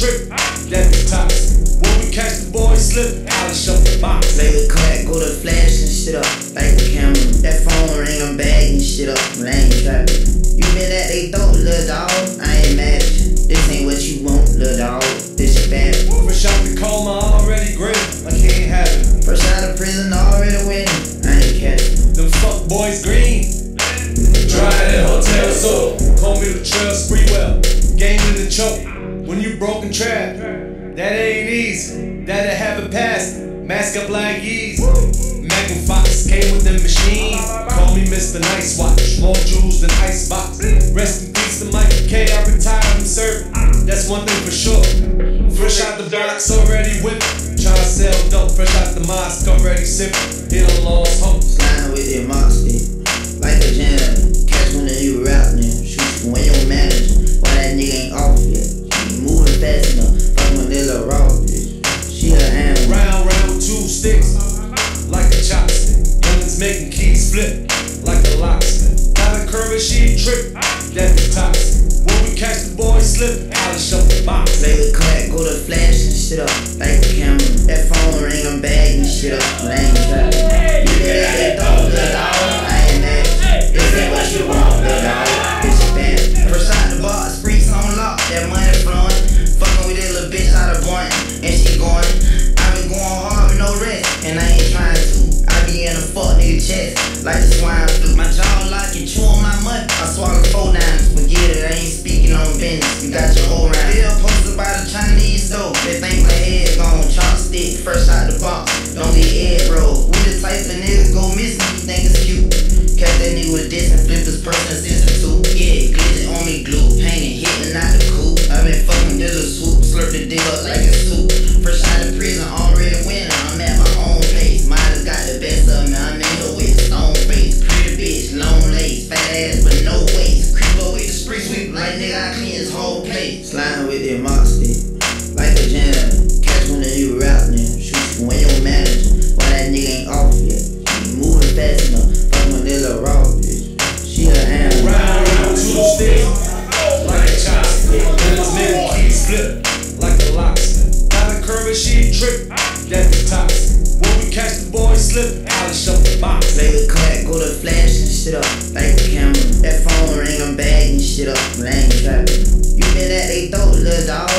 trip, that be toxic. When we catch the boy slip, polish up the box. Play with crack, go to flash and shit up, like the camera. That phone ring, I'm bagging shit up, but I ain't trapping. You been at they throat, little dog, I ain't mad at you. This ain't what you want, little dog, this your bad. Fresh out the coma, already grim, I can't have it. Fresh out of prison, already winning, I ain't catching. Them fuck boys green. Dry in hotel soap, call me the trail spree well. Game in the choke, when you broken trap, that ain't easy, that'll have a pass. Mask up like easy. Mac and Fox came with the machine. Call me Mr. Nice Watch, more jewels than icebox. Rest in peace to Michael K, I retired from serving. That's one thing for sure. Fresh out the box, already whipped. Tryna sell dope, fresh out the mosque, already sipping. Hit on lost hope. Sliding with your monster, like a janitor. Catch one of you rapping, shoot you when you're manager. Why that nigga ain't off yet? She moving fast enough, fucking with that little raw bitch. She a animal. Round, 2 sticks, like a chopstick. Youngins making keys flip, like a locksmith. Got a curve and she trip, that be toxic. When we catch the boy slip, polish up the box. Play with crack, go to flash and shit up, like the camera. That phone ring, I'm bagging shit up, but I ain't trapping. You been at they throat, little dog, I ain't mad at you. This ain't what you want, little dog, this your bad. First out the box, freaks on lock, that money flowing. Fucking with that little bitch out of Boynton, and she going. I been going hard with no rest, and I ain't trying to. I be in a fuck nigga chest, like the swine flu. My jaw lock and chew on my mud. I swallow 4 dimes, forget it, I ain't speaking on business. You got your whole round. Bill posted by the Chinese though. They think my head gone chopstick, fresh out the box. Don't be egg roll. We the type of niggas go missing, you think it's cute. Catch that nigga with this and flip his person season 2. Yeah, glitch on me glue, painting, hitting out the coupe. I been fucking this little swoop, slurp the dick up like a soup. Fresh out of prison, already winning, I'm at my own pace. Mine has got the best of me, I'm in the with stone face. Pretty bitch, long lace, fat ass but no waist. Creep up with the spree sweep, like nigga I clean his whole plate. Sliding with your monster, like a janitor. Catch one of you rapping, shoot you when you're manager. Why that nigga ain't off yet? She moving fast enough, fucking with that little raw bitch. She a animal. Round, 2 sticks, like a chopstick. Youngins making keys flip, like a locksmith. Got a curve and she trip, that be toxic. When we catch the boy slip, polish up the box. Play with crack, go to flash and shit up, like the camera. That phone ring, I'm bagging shit up, but I ain't trapping. You been at they throat, little dog,